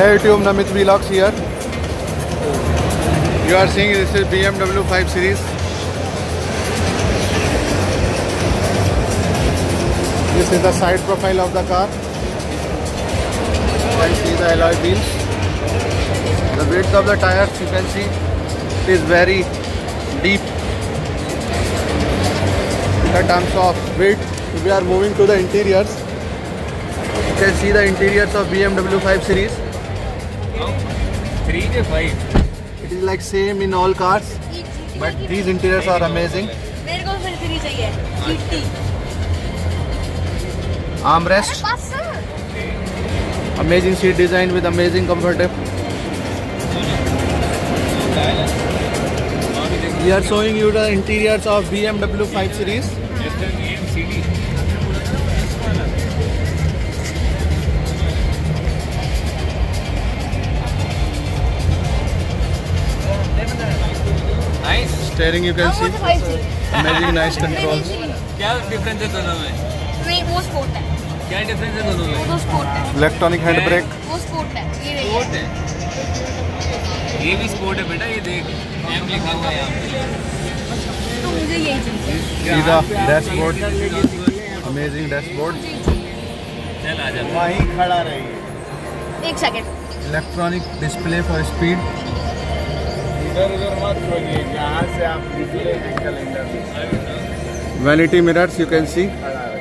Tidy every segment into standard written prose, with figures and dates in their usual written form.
Hey YouTube, Namit Vlogs here. You are seeing this is BMW 5 Series. This is the side profile of the car. You can see the alloy wheels. The width of the tires, you can see, it is very deep. In terms of width, we are moving to the interiors. You can see the interiors of BMW 5 Series. 3 to 5. It is like same in all cars, but these interiors are amazing. मेरे को फिर 3 चाहिए. GT. Armrest, amazing seat design with amazing comfort. We are showing you the interiors of BMW 5 Series. Nice. Steering you can see, amazing nice controls. क्या difference है दोनों में? नहीं वो स्पोर्ट है. क्या डिफरेंस है दोनों में? वो तो स्पोर्ट है. Electronic hand brake. वो स्पोर्ट है. ये स्पोर्ट है. ये भी स्पोर्ट है बेटा, ये देख एम लिखा हुआ है यहाँ पे. तो मुझे यही चाहिए. See the dashboard, amazing dashboard. चल आजा. वहीं खड़ा रहिए. एक second. Electronic display for speed. इधर मत खोलिए, जहाँ से आप निकले हैं calendar. Vanity mirrors you can see.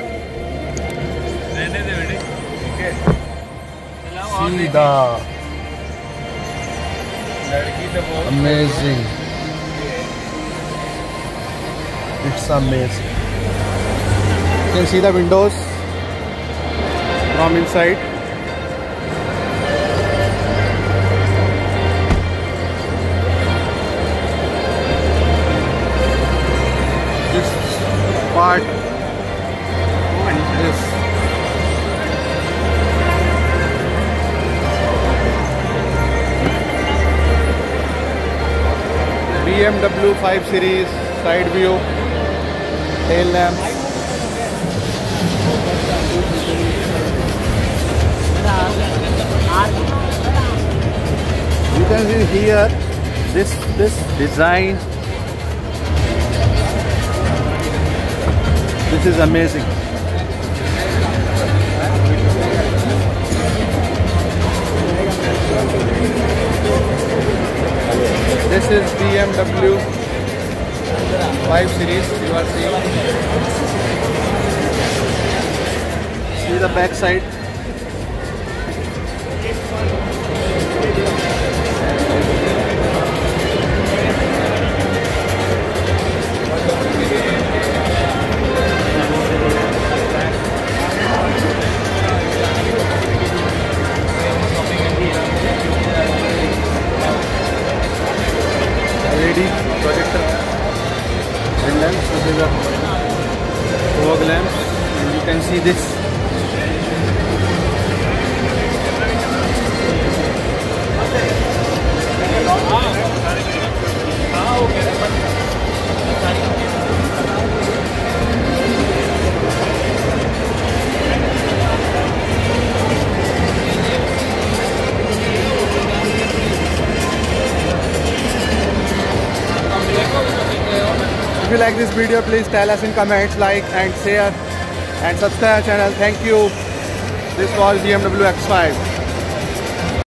रहने दे बेटे. ठीक है. चलाओ और See the लड़की तो बहुत amazing. It's amazing. You can see the windows from inside. This part is BMW 5 Series side view, tail lamps. You can see here this design. This is amazing. This is BMW 5 Series. You are seeing. See the back side. LED projector and lamps. This is a fog lamps, and you can see this. If you like this video, please tell us in comments, like and share and subscribe our channel. Thank you. This was BMW X5.